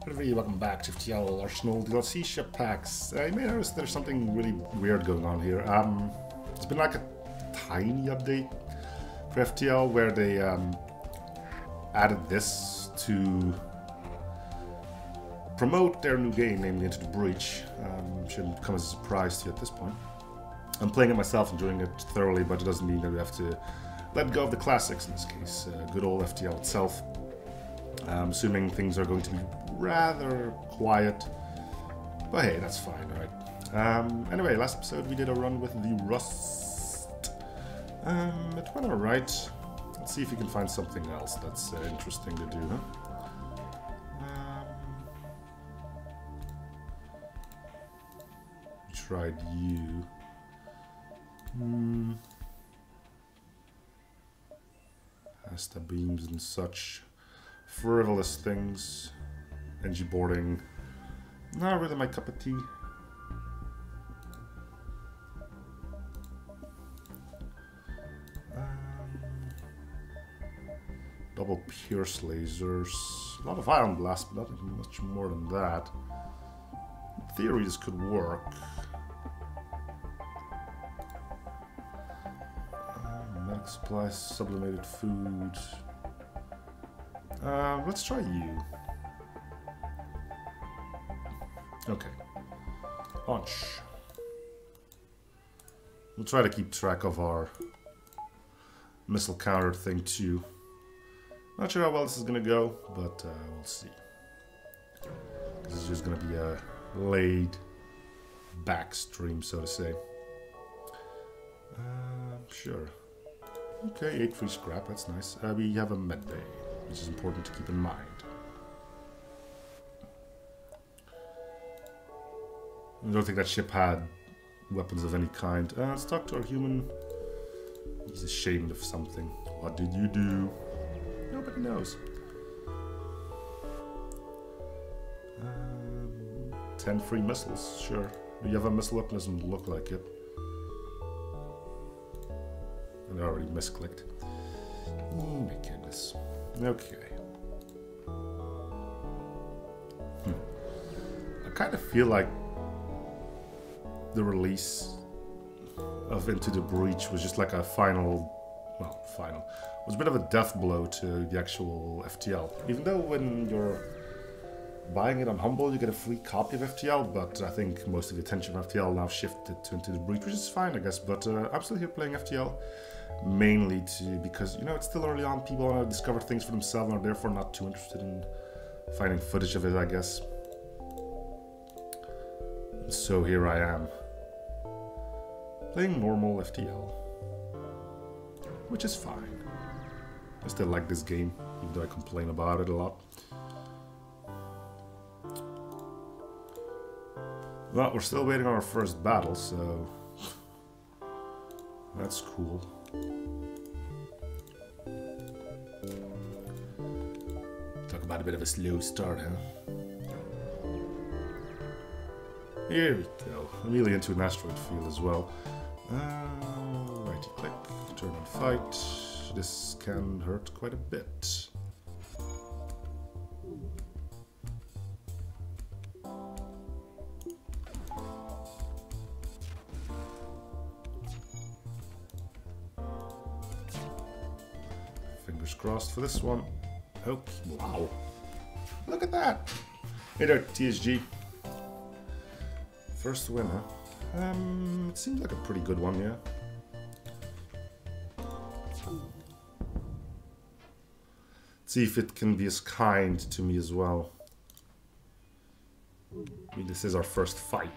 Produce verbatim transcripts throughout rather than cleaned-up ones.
Everybody, welcome back to F T L Arsenal D L C ship packs. Uh, you may notice there's something really weird going on here. Um, it's been like a tiny update for F T L where they um, added this to promote their new game, namely Into the Breach. Um, shouldn't come as a surprise to you at this point. I'm playing it myself, enjoying it thoroughly, but it doesn't mean that we have to let go of the classics in this case. Uh, good old F T L itself. I'm assuming things are going to be rather quiet, but hey, that's fine, right? Um, anyway, last episode we did a run with the Rust. Um, it went alright. Let's see if you can find something else that's uh, interesting to do, huh? Um, we tried you. Hmm. Asta beams and such. Frivolous things. Engie boarding. Not really my cup of tea. Um, double pierce lasers. A lot of ion blast, but not much more than that. In theory, this could work. Um, medic supplies, sublimated food. Uh, let's try you. Okay. Launch. We'll try to keep track of our missile counter thing too. Not sure how well this is gonna go, but uh, we'll see. This is just gonna be a laid back stream, so to say. Uh, sure. Okay, eight free scrap, that's nice. Uh, we have a med bay, which is important to keep in mind. I don't think that ship had weapons of any kind. Uh, let's talk to our human. He's ashamed of something. What did you do? Nobody knows. Um, ten free missiles, sure. You have a missile weapon, doesn't look like it. And I already misclicked. Oh my goodness. Okay. Hmm. I kind of feel like the release of Into the Breach was just like a final, well, final, it was a bit of a death blow to the actual F T L. Even though when you're buying it on Humble, you get a free copy of F T L, but I think most of the attention of F T L now shifted to Into the Breach, which is fine, I guess, but uh, I'm still here playing F T L, mainly to, because, you know, it's still early on, people want to discover things for themselves and are therefore not too interested in finding footage of it, I guess. So here I am. Playing normal F T L, which is fine. I still like this game, even though I complain about it a lot. Well, we're still waiting on our first battle, so that's cool. Talk about a bit of a slow start, huh? Here we go. I'm really into an asteroid field as well. Uh, righty click, turn on fight. This can hurt quite a bit. Fingers crossed for this one. Oh, wow. Look at that. Hey there, T S G. First win, huh? Um, it seems like a pretty good one, yeah. Let's see if it can be as kind to me as well. I mean, this is our first fight.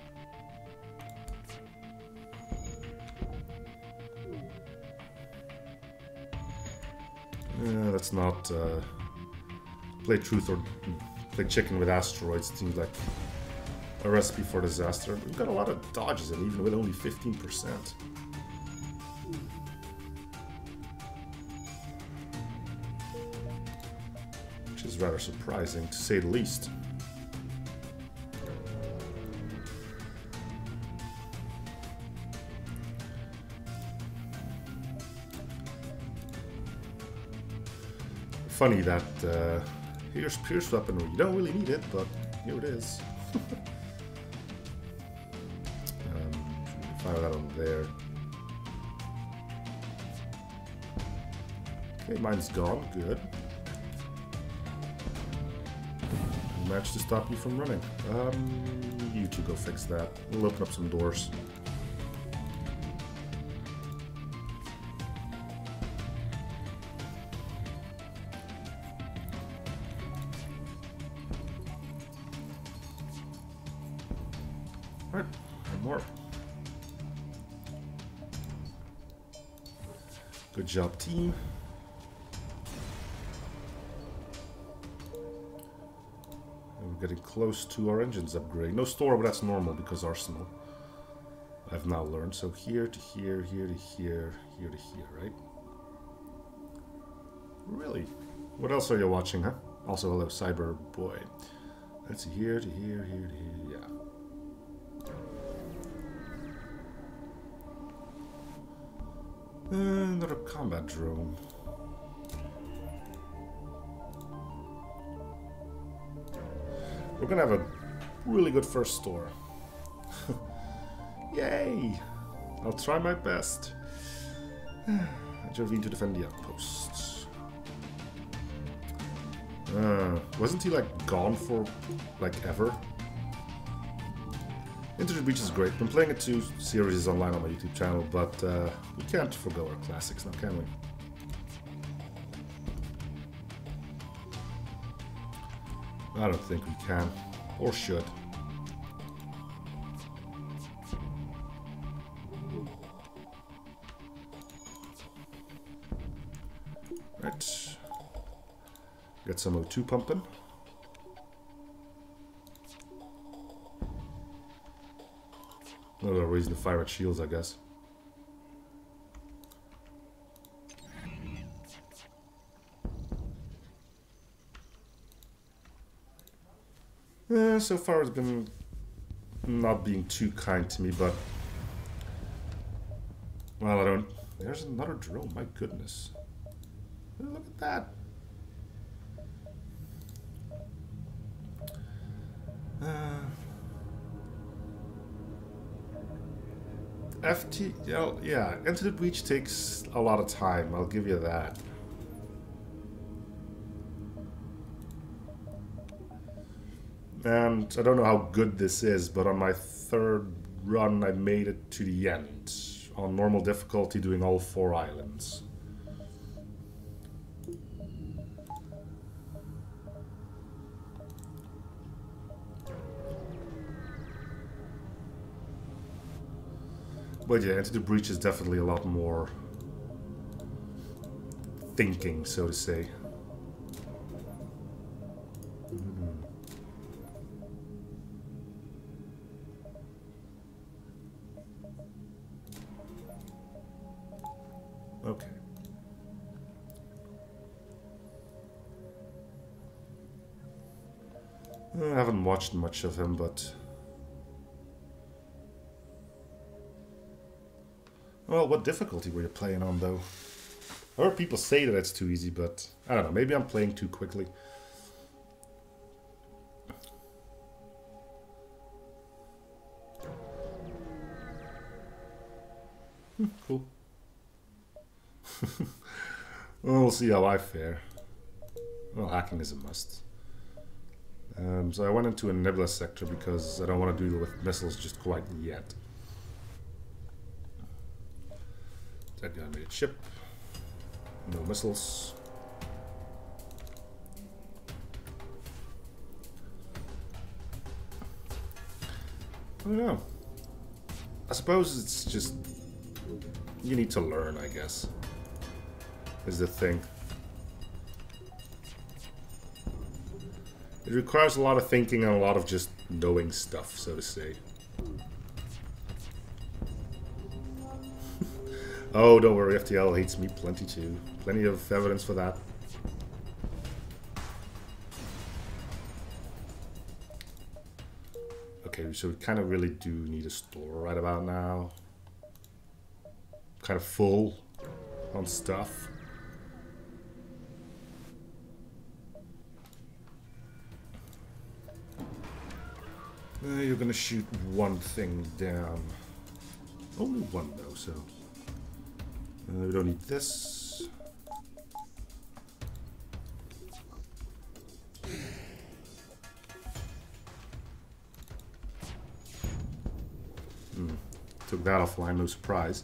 Uh, let's not uh, play truth or play chicken with asteroids. It seems like a recipe for disaster. We've got a lot of dodges and even with only fifteen percent. Which is rather surprising, to say the least. Funny that uh, here's pierce weaponry. You don't really need it, but here it is. um, fire that on there. Okay, mine's gone. Good. I managed to stop you from running. Um, you two go fix that. We'll open up some doors. Alright, and more. Good job, team. We're getting close to our engines upgrade. No store, but that's normal because Arsenal. I've now learned. So here to here, here to here, here to here, right? Really? What else are you watching, huh? Also, hello, Cyber Boy. Let's see, here to here, here to here, yeah. Uh, another combat drone. We're gonna have a really good first store. Yay! I'll try my best. Intervene to defend the outposts. Uh, wasn't he like gone for like ever? Into the Breach is great. Been playing it two series online on my YouTube channel, but uh, we can't forgo our classics now, can we? I don't think we can, or should. Right. Get some O two pumping. Another reason to fire at shields, I guess. Eh, so far it's been not being too kind to me, but... Well, I don't... There's another drone, my goodness. Look at that. Uh, F T... Oh, yeah, Into the Breach takes a lot of time, I'll give you that. And I don't know how good this is, but on my third run I made it to the end. On normal difficulty, doing all four islands. But yeah, Into the Breach is definitely a lot more thinking, so to say. Mm. Okay. I haven't watched much of him, but... Well, what difficulty were you playing on, though? I heard people say that it's too easy, but... I don't know, maybe I'm playing too quickly. Hmm, cool. Well, we'll see how I fare. Well, hacking is a must. Um, so I went into a Nebula sector because I don't want to deal with missiles just quite yet. That guy made a ship. No missiles. I don't know. I suppose it's just... You need to learn, I guess. Is the thing. It requires a lot of thinking and a lot of just knowing stuff, so to say. Oh, don't worry, F T L hates me plenty too. Plenty of evidence for that. Okay, so we kind of really do need a store right about now. Kind of full on stuff. Uh, you're gonna shoot one thing down. Only one though, so uh, we don't need this. Hmm. Took that offline, no surprise.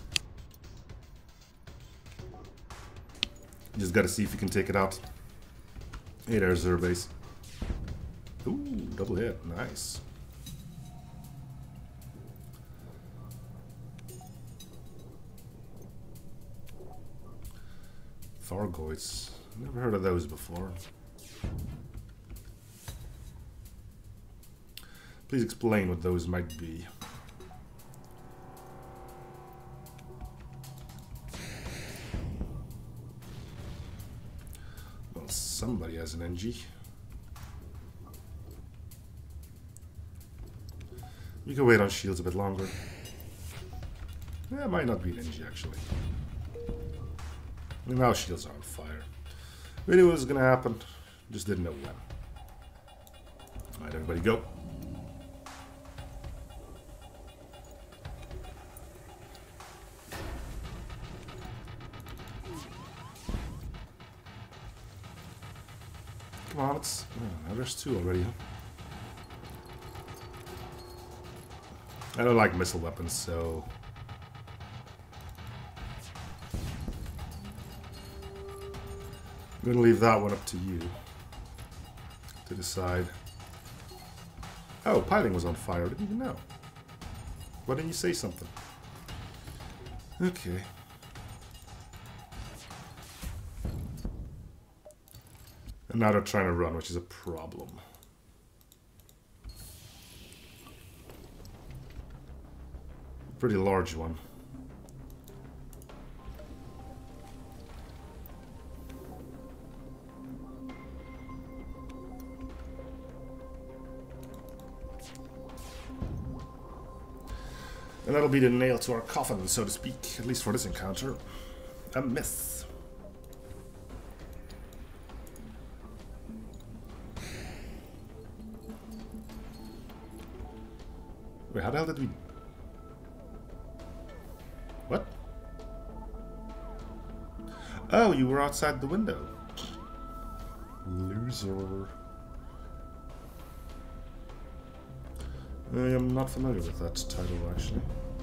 Just gotta see if you can take it out. Hey there, Zerbase. Ooh, double hit, nice. Thargoids. Never heard of those before. Please explain what those might be. Well, somebody has an N G. We can wait on shields a bit longer. Yeah, it might not be an N G actually. Now shields are on fire. We knew it was gonna happen, just didn't know when. Alright, everybody go. Come on, it's... Oh, now there's two already, huh? I don't like missile weapons, so... I'm gonna leave that one up to you to decide. Oh, piling was on fire. I didn't even know. Why didn't you say something? Okay. And now they're trying to run, which is a problem. Pretty large one. And that'll be the nail to our coffin, so to speak, at least for this encounter. A myth. Wait, how the hell did we... What? Oh, you were outside the window. Loser. I am not familiar with that title, actually.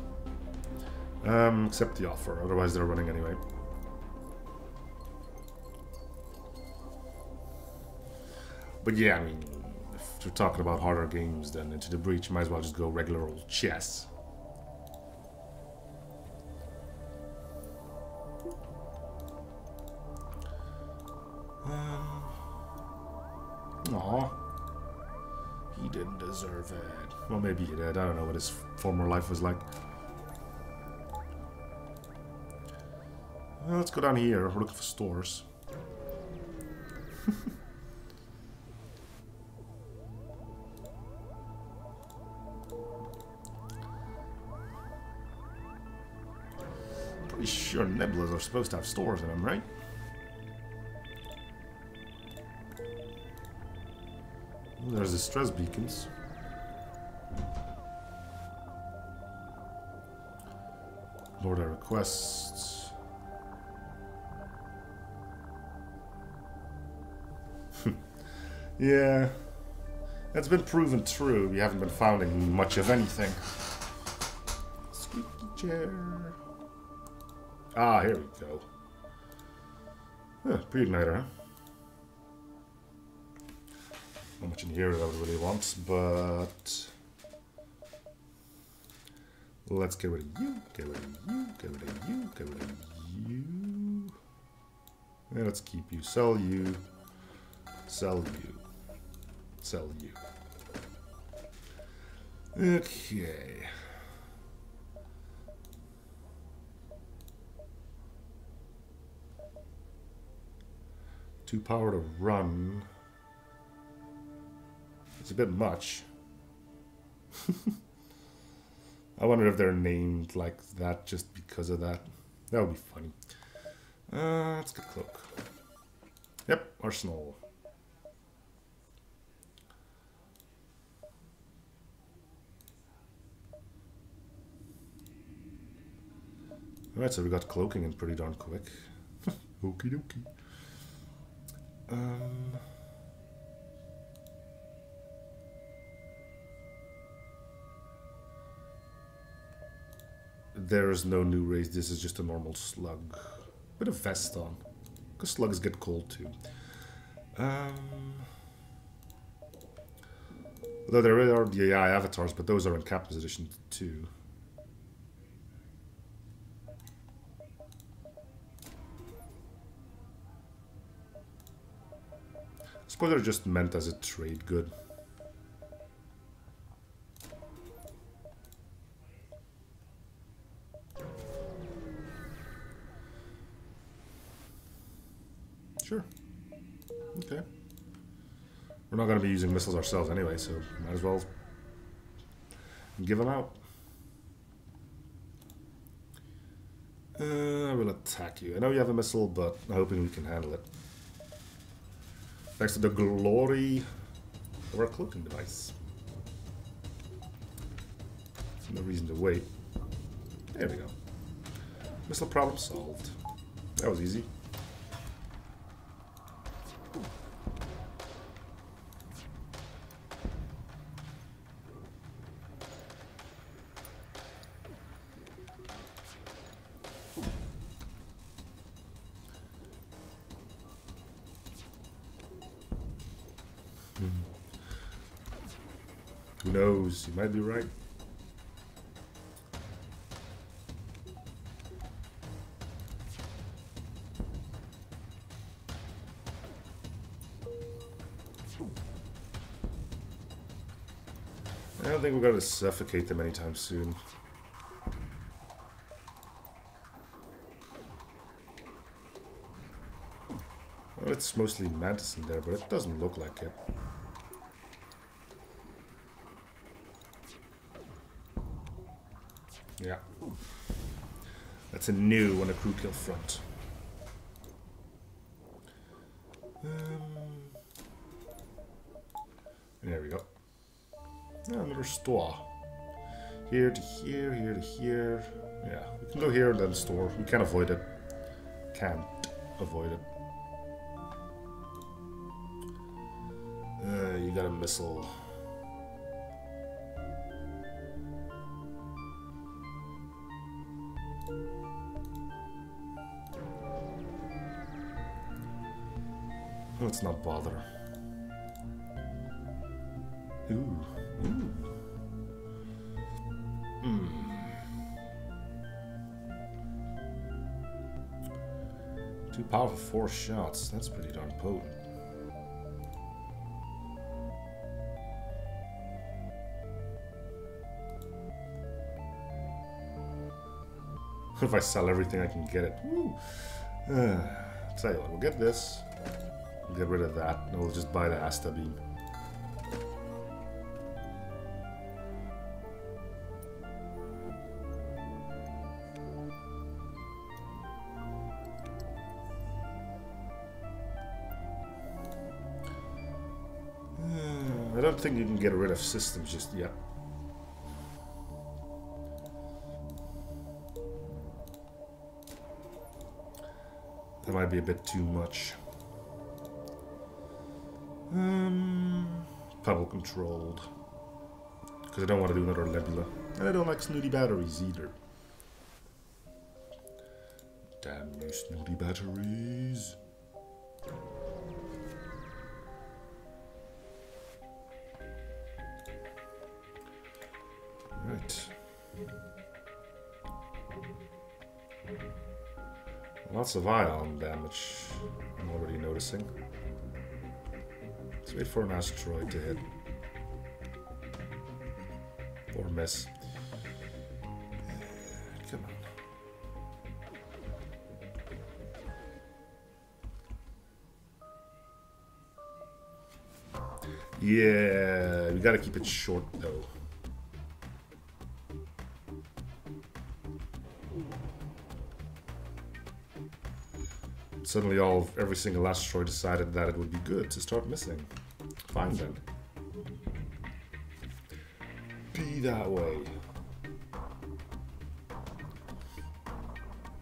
Um, accept the offer, otherwise they're running anyway. But yeah, I mean, if you're talking about harder games than Into the Breach, you might as well just go regular old chess. Um, Aww. He didn't deserve it. Well, maybe he did. I don't know what his former life was like. Well, let's go down here. We're looking for stores. Pretty sure Nebulas are supposed to have stores in them, right? There's the stress beacons. Lord, our requests. Yeah, that's been proven true. We haven't been finding much of anything. Squeaky chair. Ah, here we go. Huh, pre-igniter, huh? Not much in here that I would really want, but let's get rid of you, get rid of you, get rid of you, get rid of you. And let's keep you. Sell you. Sell you. Sell you. Okay. Two power to run. It's a bit much. I wonder if they're named like that just because of that. That would be funny. Uh, let's get cloak. Yep, arsenal. Alright, so we got cloaking in pretty darn quick. Okie dokie. Um, there is no new race, this is just a normal slug. Bit of vest on, because slugs get cold too. Um, although there are the A I avatars, but those are in cap position too. I suppose they're just meant as a trade good. Sure. Okay. We're not going to be using missiles ourselves anyway, so might as well give them out. Uh, I will attack you. I know you have a missile, but I'm hoping we can handle it. Thanks to the glory of our cloaking device. No reason to wait. There we go. Missile problem solved. That was easy. Who knows? You might be right. I don't think we're going to suffocate them anytime soon. Well, it's mostly Mantis in there, but it doesn't look like it. Yeah. That's a new on a crew kill front. Um, there we go. Oh, another store. Here to here, here to here. Yeah, we can go here and then store. We can avoid it. Can't avoid it. Uh, you got a missile. Let's not bother. Ooh, ooh. Hmm. Too powerful, four shots. That's pretty darn potent. If I sell everything, I can get it. Woo. Uh, tell you what, we'll get this. Get rid of that, and we'll just buy the Asta beam. I don't think you can get rid of systems just yet. That might be a bit too much. Um, Pebble controlled. Because I don't want to do another Nebula. And I don't like snooty batteries either. Damn you snooty batteries. Right. Lots of ion damage, I'm already noticing. Let's wait for an asteroid to hit. Or miss. Come on. Yeah, we gotta keep it short though. Suddenly all every single asteroid decided that it would be good to start missing. Fine then. Be that way.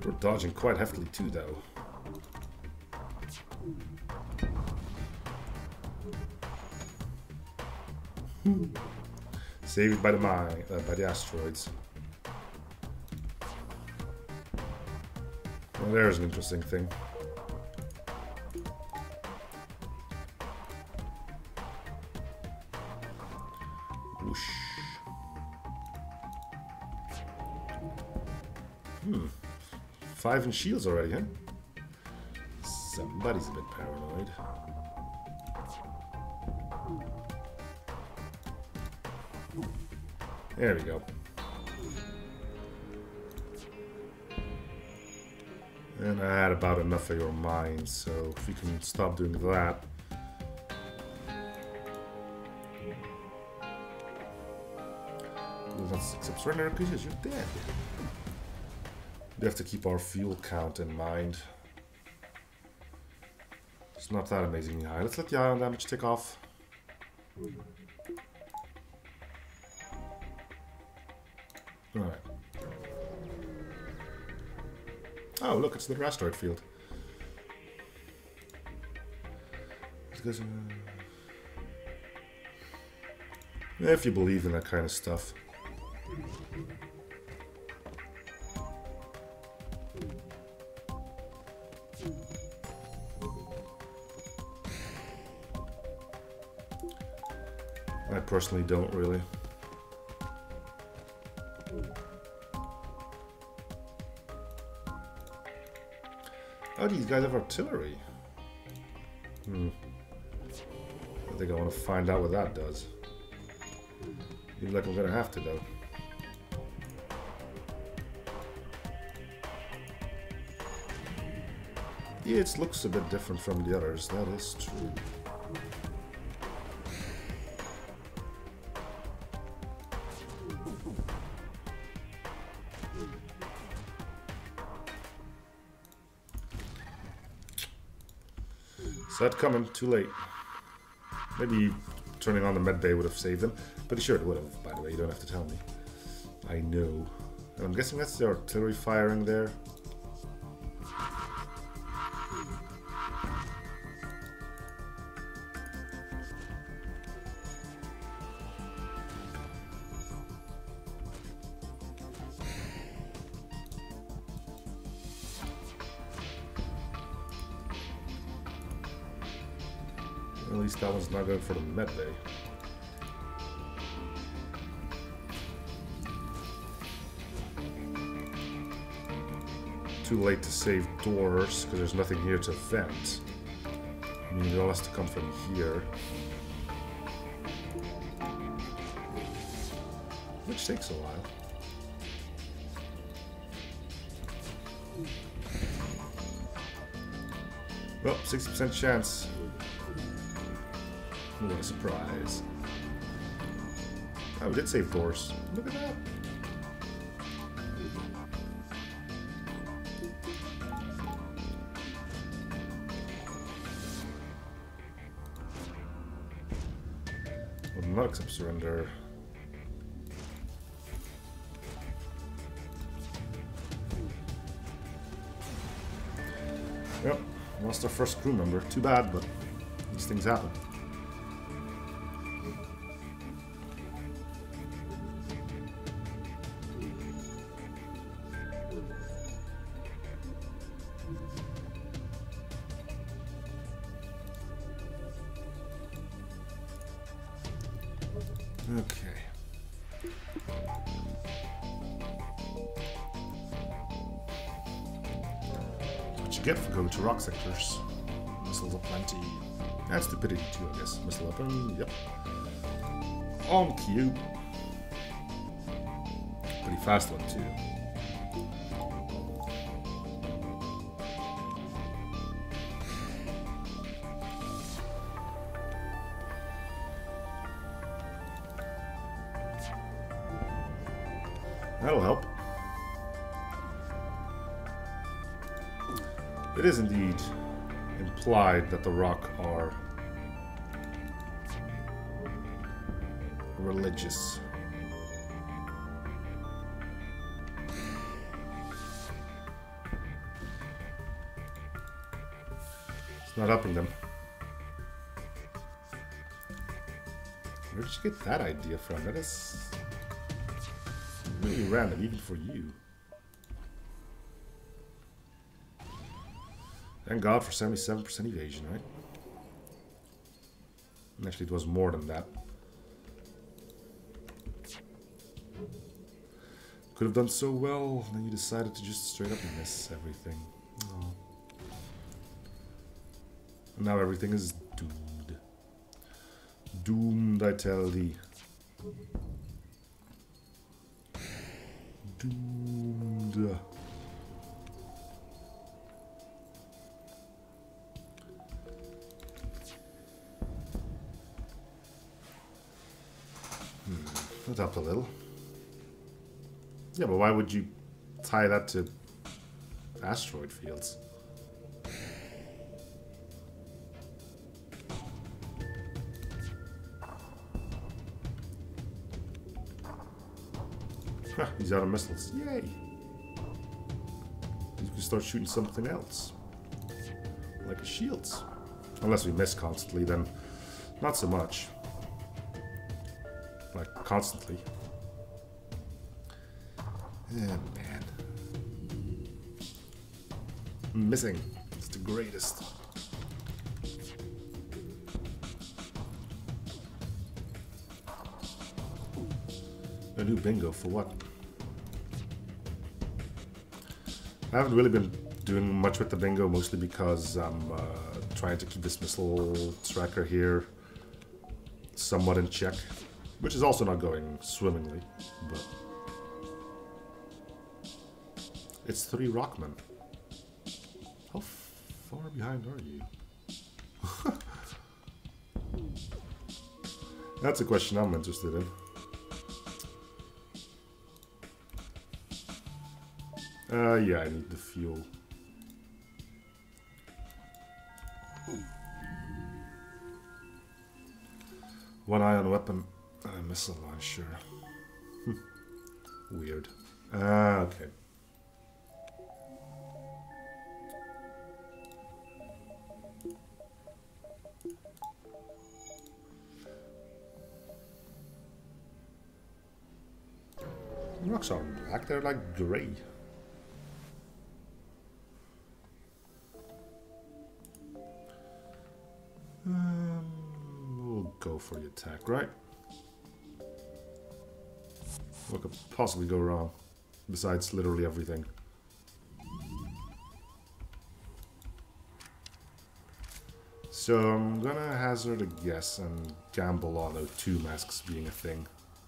We're dodging quite heftily too, though. Saved by the mine, uh, by the asteroids. Well, there's an interesting thing. Whoosh. Hmm. Five in shields already, huh? Somebody's a bit paranoid. There we go. And I had about enough of your mines, so if we can stop doing that. Let's accept surrender because you're dead. We have to keep our fuel count in mind. It's not that amazingly high. Let's let the ion damage tick off. Alright. Oh, look, it's the asteroid field. Because, uh, if you believe in that kind of stuff. I personally don't really. Oh, these guys have artillery. Hmm. I think I want to find out what that does. Seems like I'm gonna have to, though. Yeah, it looks a bit different from the others, that is true. Saw it coming, too late. Maybe turning on the med bay would have saved them. Pretty sure it would have, by the way, you don't have to tell me. I know. And I'm guessing that's the artillery firing there. At least that one's not going for the med bay. Too late to save doors because there's nothing here to vent. I mean, it all has to come from here. Which takes a while. Well, sixty percent chance. What a surprise. Oh, we did save doors. Look at that. Will not accept surrender. Yep, lost our first crew member. Too bad, but these things happen. Okay. That's what you get for going to rock sectors. Missiles aplenty. That's stupidity too, I guess. Missile weapon, yep. On cue. Pretty fast one too. That'll help. It is indeed implied that the Rock are religious. It's not helping them. Where did you get that idea from? That is really random, even for you. Thank God for seventy-seven percent evasion, right? Actually, it was more than that. Could have done so well, then you decided to just straight up miss everything. Oh. And now everything is doomed. Doomed, I tell thee. Doomed. Hmm, that helped a little. Yeah, but why would you tie that to asteroid fields? Huh, he's out of missiles. Yay! You can start shooting something else. Like his shields. Unless we miss constantly, then not so much. Like, constantly. Yeah, man. I'm missing. It's the greatest. A new bingo for what? I haven't really been doing much with the bingo, mostly because I'm uh, trying to keep this missile tracker here somewhat in check, which is also not going swimmingly, but it's three Rockmen. How far behind are you? That's a question I'm interested in. Uh, yeah, I need the fuel. One ion weapon and a missile launcher. Weird. Ah, okay. Rocks aren't black, they're like grey. Um, we'll go for the attack, right? What could possibly go wrong? Besides literally everything. So I'm gonna hazard a guess and gamble on O two masks being a thing.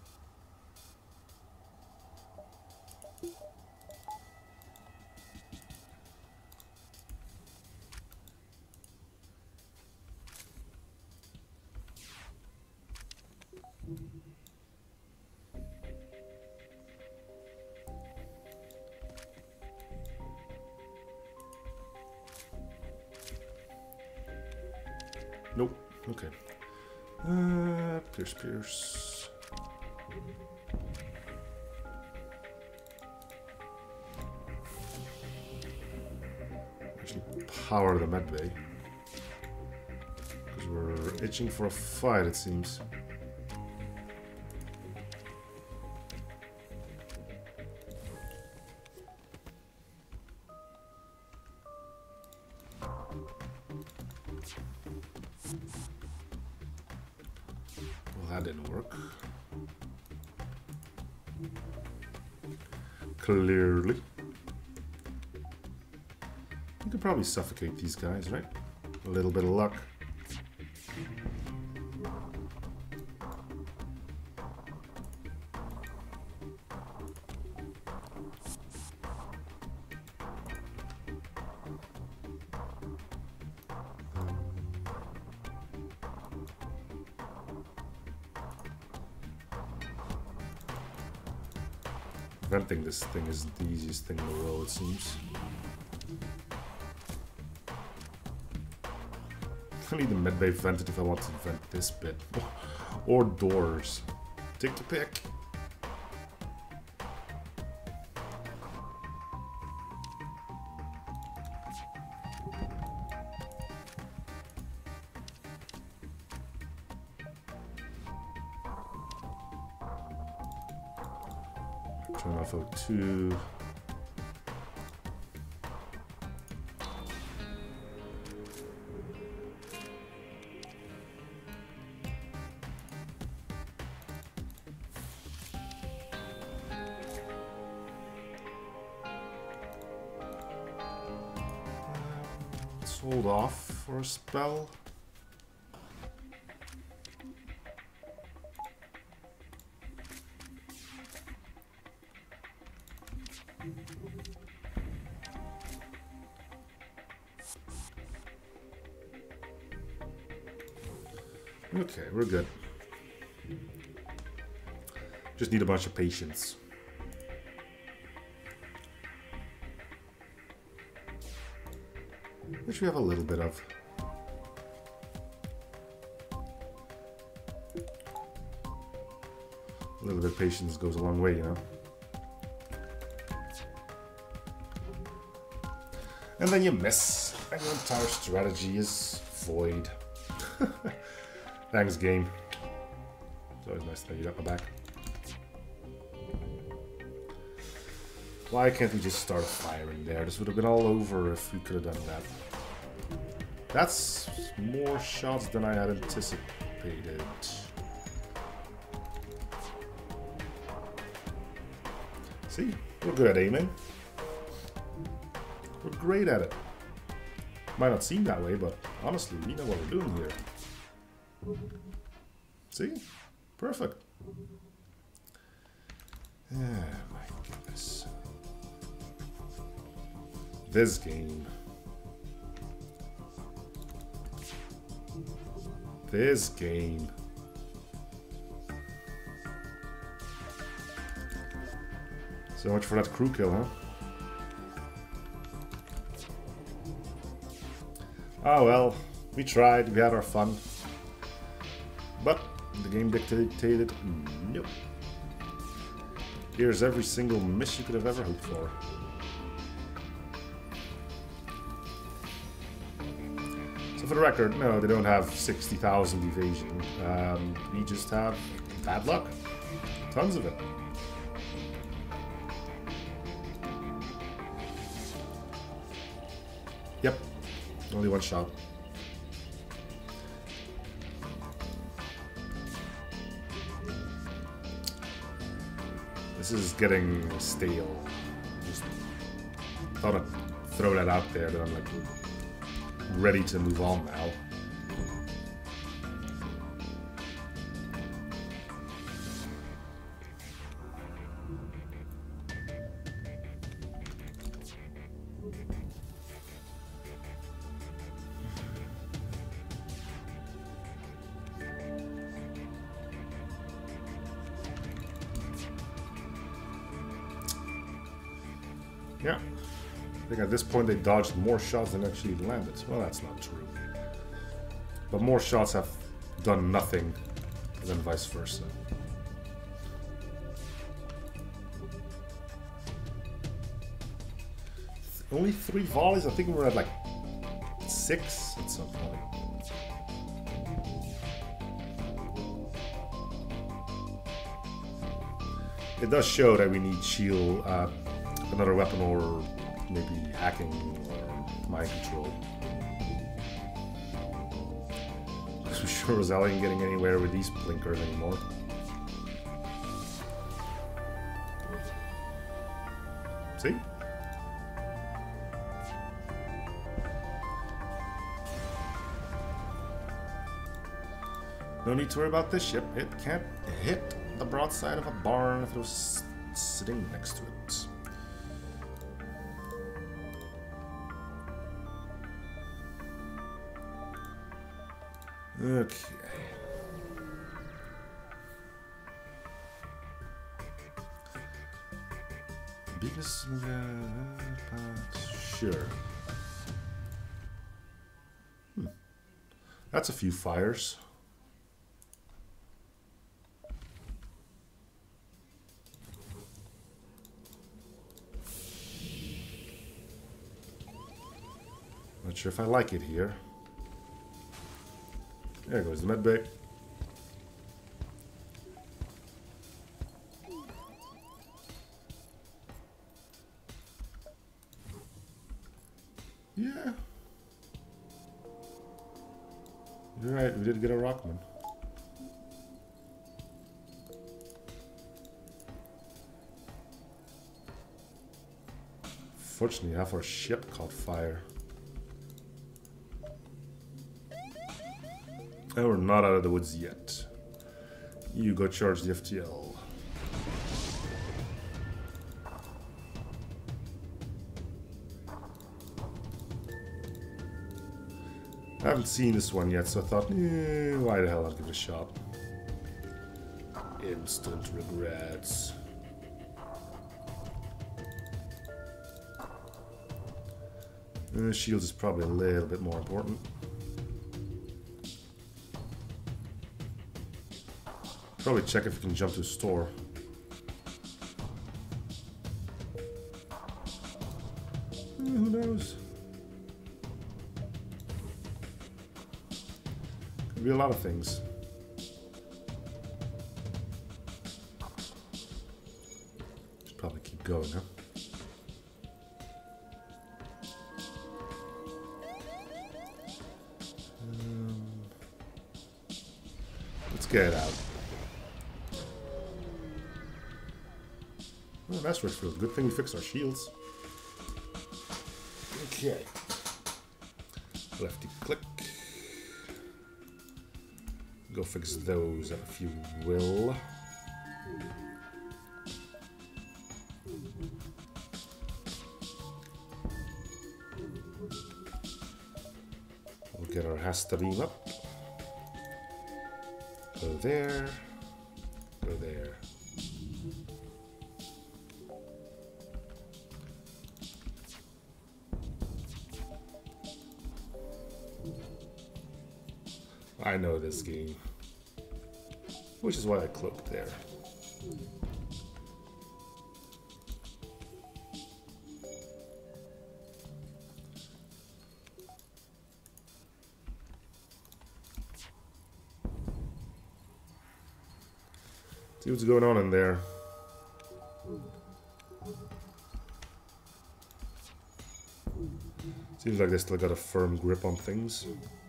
Nope. Okay. Uh, Pierce, Pierce. Actually, power the medbay. Because we're itching for a fight, it seems. That didn't work. Clearly. You could probably suffocate these guys, right? A little bit of luck. Venting this thing isn't the easiest thing in the world, it seems. I need the medbay vented if I want to vent this bit. Or doors. Take your pick. turn off O two. Let's hold off for a spell. Okay, we're good. Just need a bunch of patience. Which we have a little bit of. A little bit of patience goes a long way, you know? And then you miss, and your entire strategy is void. Thanks, game. It's always nice to know you got my back. Why can't we just start firing there? This would have been all over if we could have done that. That's more shots than I had anticipated. See, we're good at aiming. We're great at it. Might not seem that way, but honestly, we know what we're doing here. See? Perfect. Ah, my goodness. This game. This game. So much for that crew kill, huh? Oh well, we tried, we had our fun. But the game dictated, nope. Here's every single miss you could have ever hoped for. So for the record, no, they don't have sixty thousand evasion. Um, we just have bad luck. Tons of it. Yep, only one shot. This is getting stale. Just thought I'd throw that out there, that I'm like ready to move on now. Yeah, I think at this point they dodged more shots than actually landed. Well, that's not true. But more shots have done nothing than vice versa. Only three volleys? I think we were at like six at some point. It does show that we need shield, uh, another weapon, or maybe hacking or mind control. Because we sure as hell ain't getting anywhere with these blinkers anymore. See? No need to worry about this ship. It can't hit the broadside of a barn if it was sitting next to it. Okay. Biggest sure. Hmm. That's a few fires. Not sure if I like it here. There goes the medbay. Yeah. You're right, we did get a Rockman. Fortunately, half our ship caught fire. And we're not out of the woods yet. You go charge the F T L. I haven't seen this one yet, so I thought, eh, why the hell not give it a shot? Instant regrets. Uh, shields is probably a little bit more important. Probably check if you can jump to a store. Uh, who knows? Could be a lot of things. Should probably keep going, huh? Um, let's get it out. Oh, that's Richfield. Good thing we fixed our shields. Okay. Lefty click. Go fix those if you will. We'll get our Hasta beam up. Go there. Go there. I know this game, which is why I cloaked there. See what's going on in there. Seems like they still got a firm grip on things.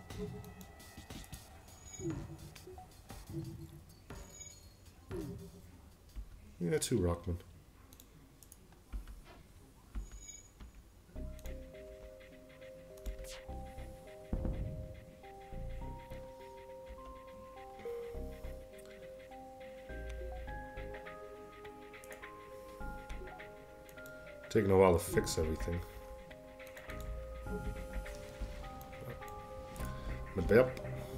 Yeah, two Rockman. Taking a while to fix everything. The bip.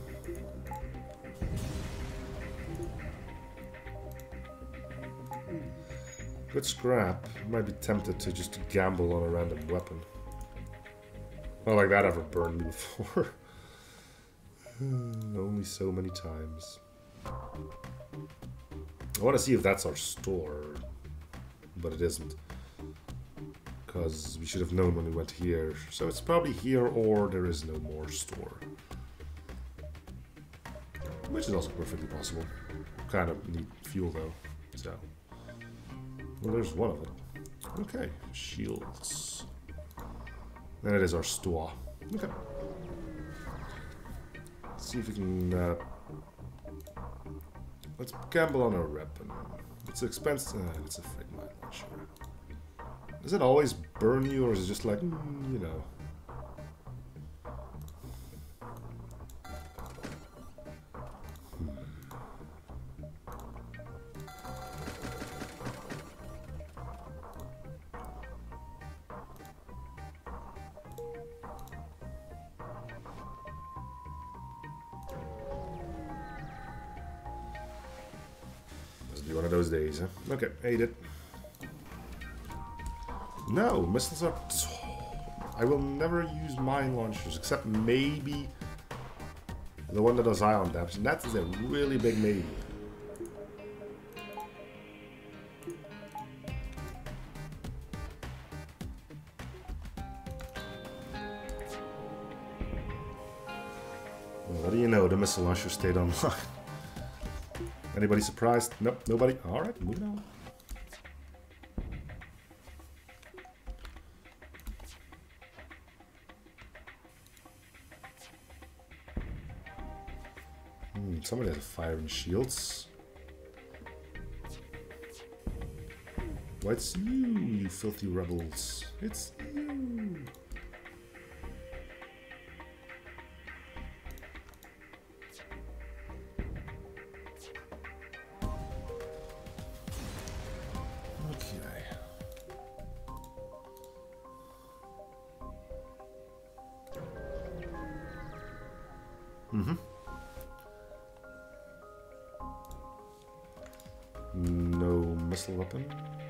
Good scrap. Might be tempted to just gamble on a random weapon. Not like that ever burned me before. Only so many times. I want to see if that's our store, but it isn't. Because we should have known when we went here. So it's probably here or there is no more store. Which is also perfectly possible. Kind of need fuel though. So. Well, there's one of them. Okay, shields. And it is our store. Okay. Let's see if we can. Uh, let's gamble on our weapon. It's expensive. Uh, it's a Frag Mine launcher. Does it always burn you, or is it just like, mm, you know? One of those days, huh? Okay, ate it. No, missiles are... I will never use mine launchers, except maybe the one that does ion damage, and that is a really big maybe. Well, what do you know? The missile launcher stayed online. Anybody surprised? Nope, nobody. All right, moving on. Hmm, somebody has a fire and shields. Why, it's you, you filthy rebels. It's you. Okay. Mm-hmm. No missile weapon.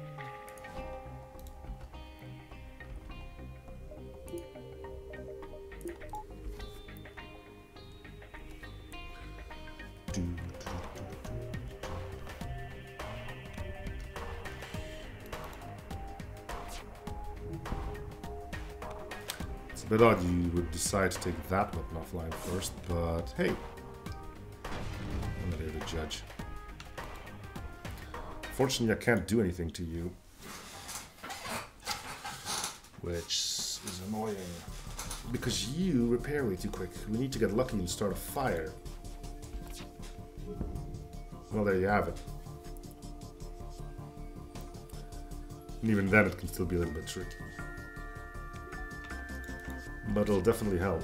It's a bit odd you would decide to take that weapon offline first, but hey, I'm not here to judge. Fortunately, I can't do anything to you, which is annoying, because you repair way too quick. We need to get lucky and start a fire. Well, there you have it. And even then, it can still be a little bit tricky. But it'll definitely help.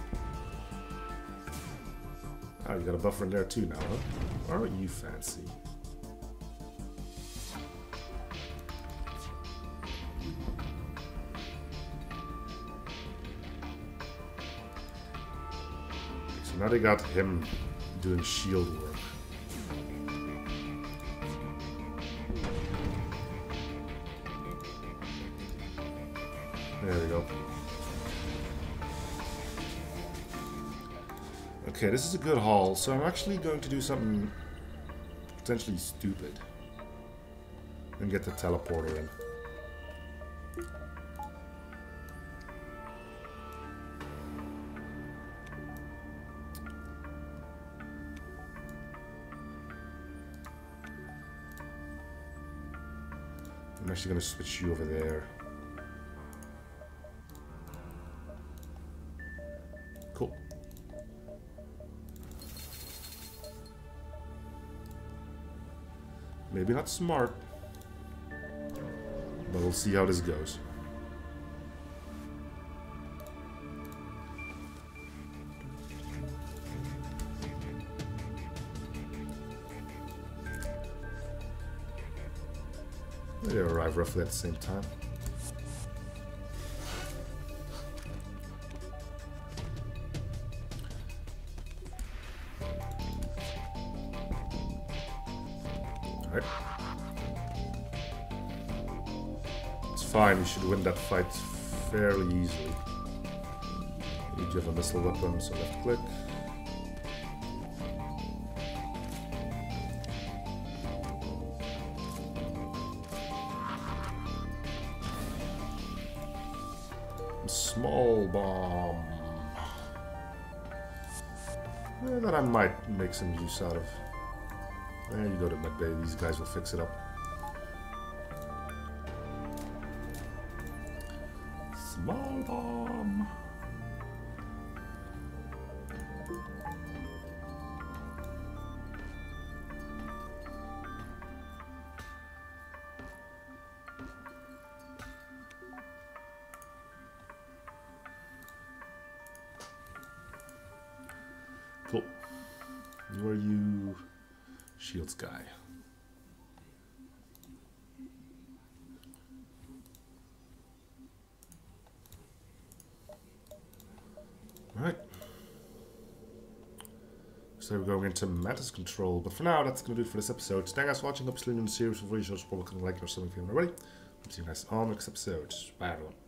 Ah, you got a buffer in there too now, huh? Aren't you fancy? So now they got him doing shield work. There we go. Okay, this is a good haul, so I'm actually going to do something potentially stupid and get the teleporter in. I'm actually going to switch you over there. Cool. Maybe not smart, but we'll see how this goes. They arrive roughly at the same time. It's fine, you should win that fight fairly easily. You have a missile weapon, so left click. Small bomb. Eh, that I might make some use out of. There you go to medbay, these guys will fix it up. Small bomb. Cool. Who are you? Shields guy. Right. So we're going into Mantis Control, but for now, that's going to do it for this episode. Thank you guys for watching. Hope you're in the series. For you, show us like or something if you haven't already. See you guys on the next episode. Bye, everyone.